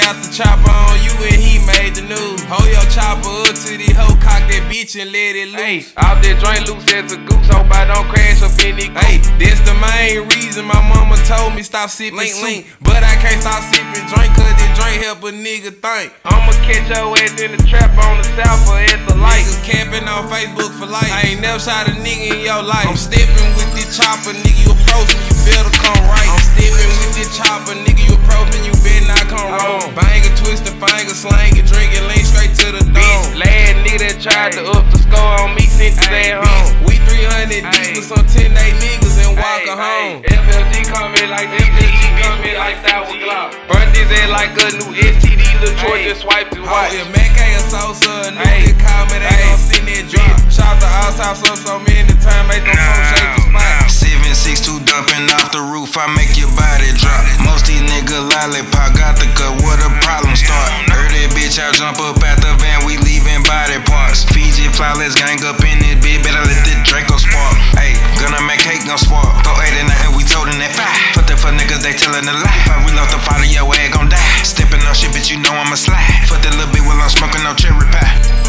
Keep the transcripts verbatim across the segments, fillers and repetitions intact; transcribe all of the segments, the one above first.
got the chopper on you and he made the news. Hold your chopper up to the hoe, cock that bitch and let it loose. Off that joint loose as a goose, hope I don't crash up in the Hey, that's the main reason my mama told me stop sipping link, link. But I can't stop sipping drink, cause this drink help a nigga think. I'ma catch your ass in the trap on the south or at the light. Niggas camping on Facebook for life. I ain't never shot a nigga in your life. I'm stepping with this chopper, nigga, you approach me, you better come right. I'm stepping with this chopper, nigga, you approach me, you better not come wrong. Banger, twisting, finger, slanging, drinking, lean straight to the dome. Last nigga that tried to up the score on me since his ass home. We three hundred deep with some ten day niggas and walk home. F L G coming like F L G coming like Sour Glock. Burnt his head like a new S T D, Lil' Troy just swiped his watch. Oh, if MACK a Sosa, a nigga call me, they gon' send that drop. Shout the outside up so many times, make them folks shake the spot. seven six two dumping off the roof, I make your body drop. Most these niggas lollipop, got the cut, where the problem start. Heard that bitch, I jump up at the van, we leaving body parts. FijiFlawless gang up in this bitch, better let the Draco spark. Ayy, gonna make cake, gon' spark. Go eight and nothing, we told in that five. Put that for niggas, they tellin' a lie. If I reload the fire, your ass gon' die. Steppin' on shit, but you know I'ma slide. Fuck that little bit while I'm smoking no cherry pie.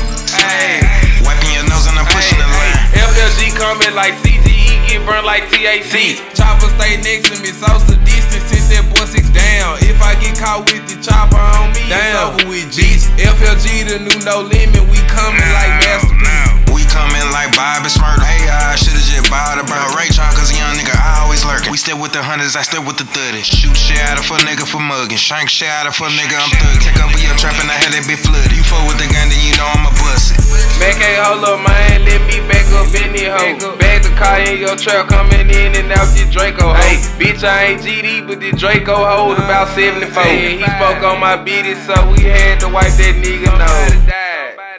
Ayy, wiping your nose and I'm pushing the line. F L G coming like C G E, get burnt like T A C. Chopper stay next to me, social distance, since that boy six down. If I get caught with the chopper on me, it's over with G. F L G the new no limit, we coming like masterpiece. We coming like Bobby Smurder. Hey, I should've just bought about Ray Charles, cause a young nigga I always lurking. We step with the hundreds, I step with the thirties. Shoot shit out of a nigga for mugging. Shank shit out of a nigga, I'm thugging. Take over your trap and I had that bitch flooded. You fuck with the gun, then you know I'ma bust it. Mack, hold up, man, let me back up in this hoe. Back the car in your trap, coming in and out this Draco hoe. Hey, bitch, I ain't G D, but this Draco hold about seventy-four. Yeah, he spoke on my bitty, so we had to wipe that nigga nose.